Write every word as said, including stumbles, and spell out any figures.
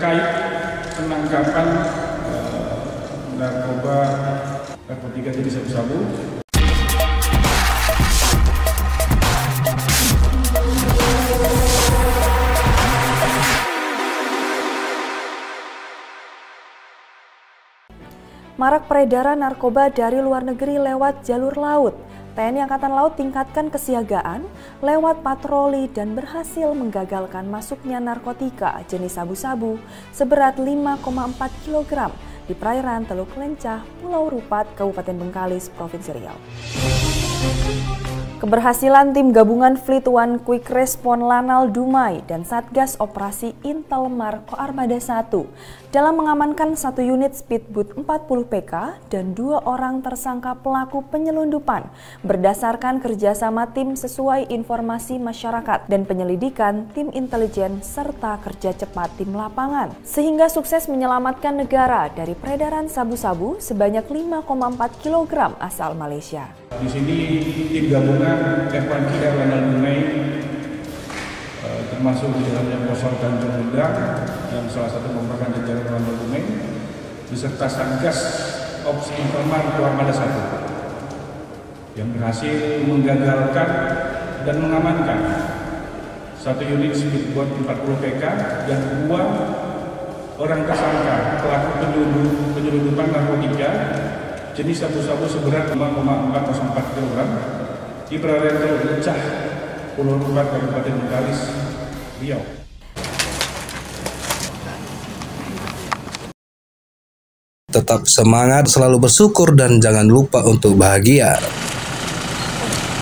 terkait penangkapan uh, narkoba narkotika jenis sabu-sabu. Marak peredaran narkoba dari luar negeri lewat jalur laut. T N I Angkatan Laut tingkatkan kesiagaan lewat patroli dan berhasil menggagalkan masuknya narkotika jenis sabu-sabu seberat lima koma empat kilogram di perairan Teluk Lencah, Pulau Rupat, Kabupaten Bengkalis, Provinsi Riau. Keberhasilan tim gabungan Fleet One Quick Response Lanal Dumai dan Satgas Operasi Intelmar Koarmada satu dalam mengamankan satu unit speedboat empat puluh P K dan dua orang tersangka pelaku penyelundupan berdasarkan kerjasama tim sesuai informasi masyarakat dan penyelidikan tim intelijen serta kerja cepat tim lapangan, sehingga sukses menyelamatkan negara dari peredaran sabu-sabu sebanyak lima koma empat kilogram asal Malaysia. Di sini tim gabungan F satu K Lanal Dumai uh, termasuk di dalamnya Posor Tanjung Undang yang salah satu merupakan jajaran Lanal Dumai beserta Satgas Ops Intelmar Koarmada satu yang berhasil menggagalkan dan mengamankan satu unit speedboat empat puluh P K dan dua orang tersangka pelaku penyelundupan narkotika jenis sabu-sabu seberat lima koma empat nol empat kilogram di perairan Teluk Lencah, Pulau Rupat, Kabupaten Bengkalis, Riau. Tetap semangat, selalu bersyukur, dan jangan lupa untuk bahagia.